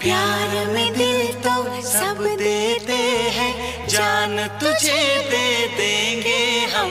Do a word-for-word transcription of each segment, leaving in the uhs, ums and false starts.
प्यार में दिल तो सब देते हैं, जान तुझे दे देंगे हम।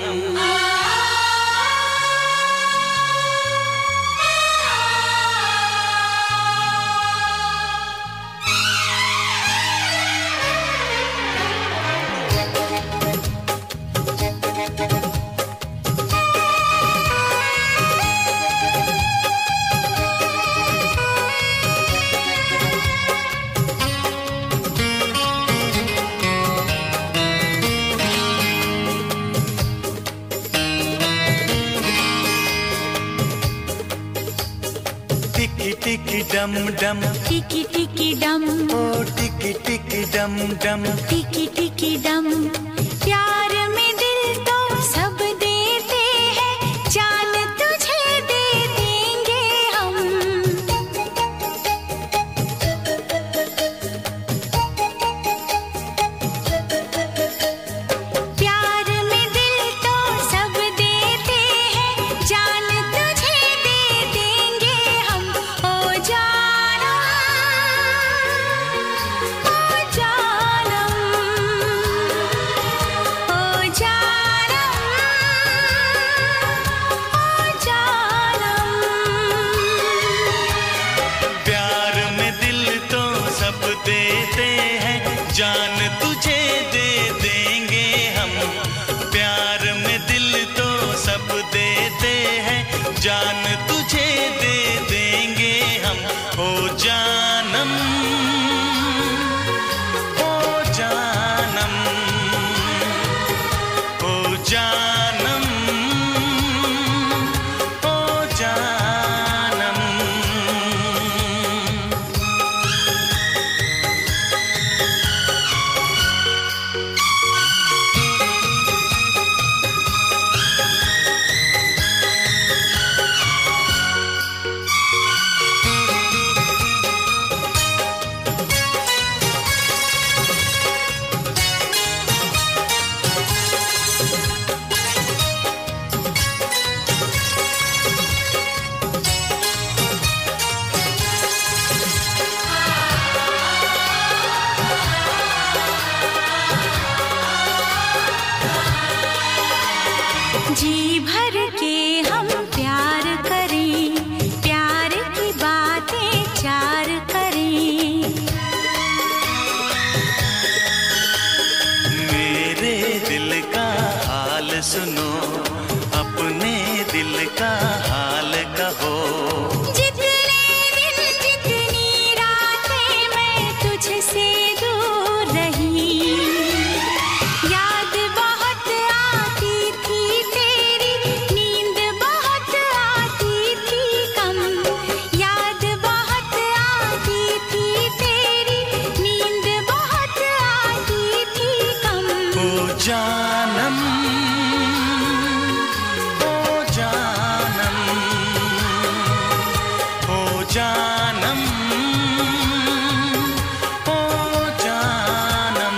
टिकी टिकी डम डम, टिकी टिकी डम, ओ टिकी टिकी डम डम, टिकी टिकी डम। प्यार में दिल तो सब देते हैं, जान तुझे दे देंगे हम। प्यार में दिल तो सब देते हैं, जान तुझे दे देंगे हम। ओ जानम, ओ जानम, ओ जानम, ओ जानम। प्यार में दिल तो सब देते हैं, जान तुझे दे देंगे हम। प्यार में दिल तो सब देते हैं, जान तुझे दे देंगे हम। ओ जानम, ओ जानम, ओ जानम, ओ जानम। जी भर के हम प्यार करें, प्यार की बातें चार करें। मेरे दिल का हाल सुनो, अपने दिल का हाल कहो। जितने दिन जितनी रातें मैं तुझसे दूर रही, याद बहुत आती थी तेरी, नींद बहुत आती थी कम। याद बहुत आती थी तेरी, नींद बहुत आती थी कम। ओ जानम, ओ जानम, ओ जानम, ओ जानम।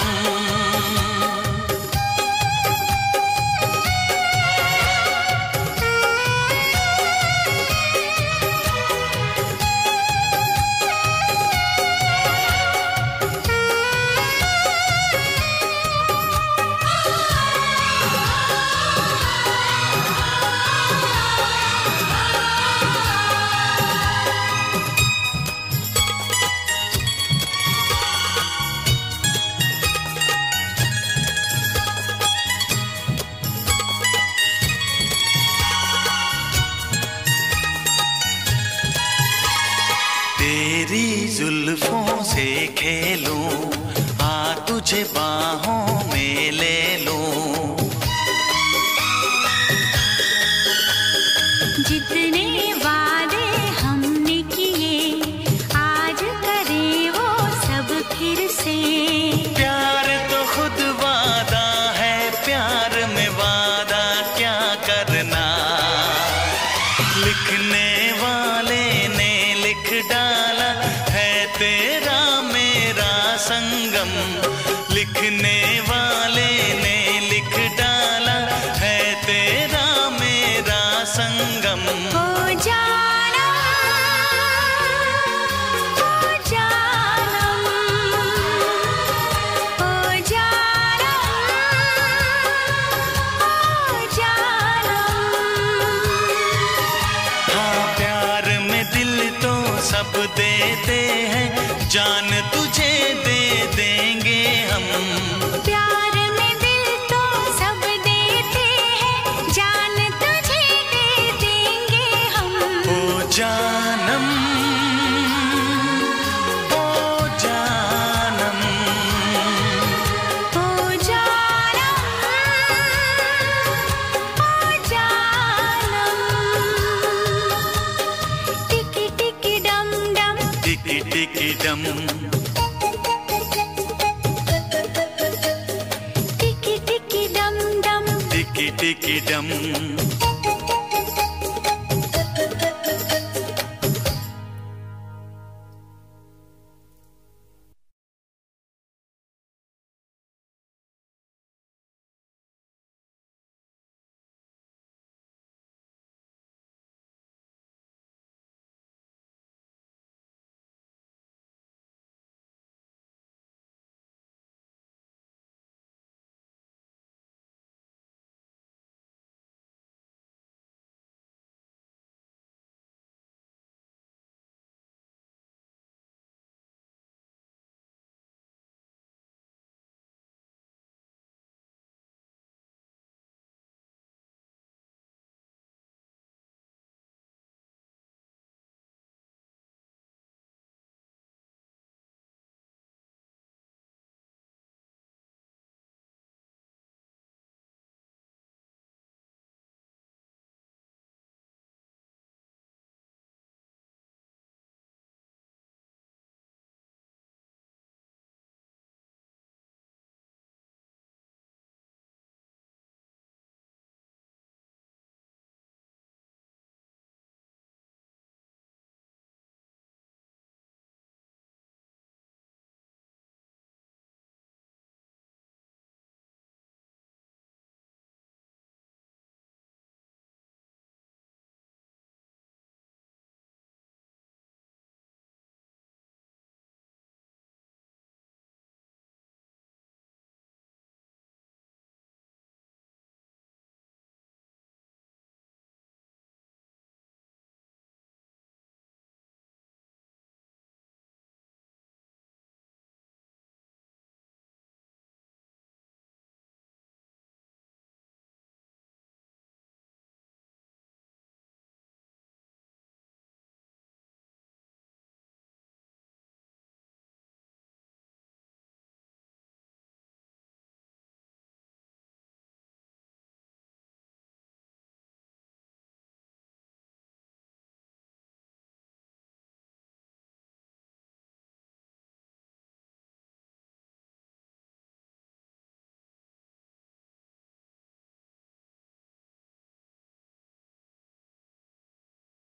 तेरी जुल्फों से खेलूं, आ तुझे बाहों में ले लूं। जितने वादे हमने किए, आज करें वो सब फिर से। प्यार तो खुद वादा है, प्यार में वादा क्या करना। लिखने वाले ने लिख डाला है तेरा मेरा संगम। लिखने वाले ने लिख डाला है तेरा मेरा संगम। ओ जानम, ओ जानम, सब देते हैं, जान तुझे दे देंगे हम। प्यार में दिल तो सब देते हैं, जान तुझे दे देंगे हम। ओ जानम ओ जानम ओ जानम ओ जानम। टिकी टिकी डम डम, टिकी टिकी डम, टिकी टिकी डम डम, टिकी टिकी डम।